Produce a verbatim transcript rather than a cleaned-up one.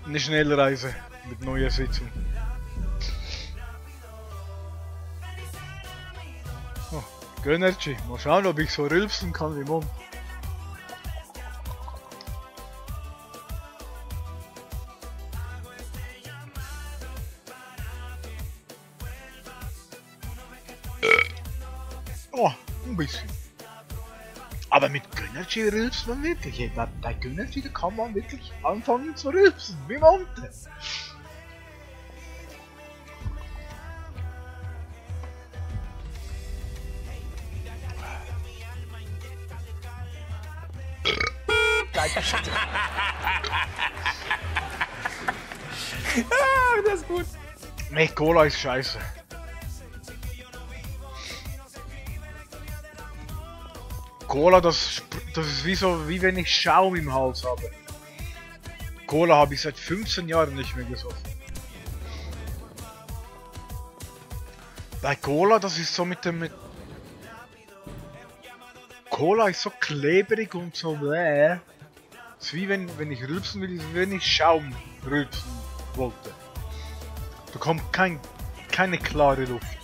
Eine Schnellreise mit neuer Sitzung. Oh, Gönnergy. Mal schauen, ob ich so rülpsen kann wie Mom. Oh, ein bisschen. Aber mit Gönnergy rülpst man wirklich. Bei, bei Gönnergy da kann man wirklich anfangen zu rülpsen, wie Monte. Ah, das ist gut. Nee, Cola ist scheiße. Cola, das, das ist wie so, wie wenn ich Schaum im Hals habe. Cola habe ich seit fünfzehn Jahren nicht mehr gesoffen. Bei Cola, das ist so mit dem... Mit Cola ist so klebrig und so bläh. Das ist wie wenn, wenn ich rülpsen will, ist wie wenn ich Schaum rülpsen wollte. Da kommt kein, keine klare Luft.